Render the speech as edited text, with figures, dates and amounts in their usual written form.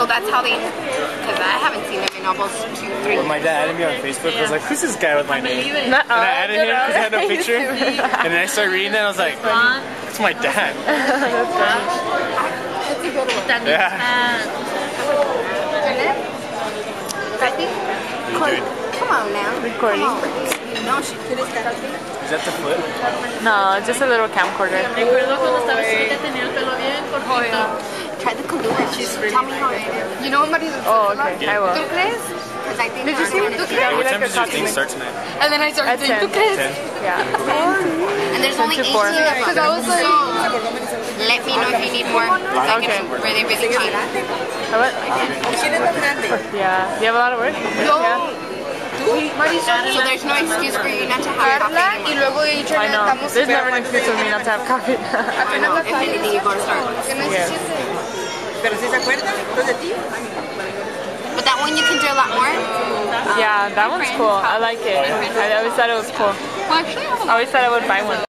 So that's how they, because I haven't seen them in almost 2-3 When my dad added me on Facebook, I was like, who's this guy with my name? And I added him because I had no picture. And then I started reading that, I was like, it's my dad. That's a good one. Yeah. Come on now. Recording. No, she could have got Is that the flip? No, just a little camcorder. Recuerdo cuando estaba chiquita tenía el pelo bien cortito. Try the Kahlua. Tell me how it is. You know what Maria? Oh, okay. I will. ¿Tú crees? Because I think Did you see? ¿Tú crees? Yeah, we What like time a does your thing coffee. start tonight? And then I started saying, ¿tú crees? 10? Yeah. And there's only 18 4. of them. Because I was like, let me know if you need more. Okay. Really, really cheap. What? Yeah. You have a lot of work? Yeah. So there's no excuse for you not to have coffee anymore. I know. There's never an excuse for me not to have coffee. I know. If anything, you go to Starbucks. Yes. But that one you can do a lot more. Yeah, that one's cool. I like it. I always thought it was cool. Well, actually, I always thought I would buy one.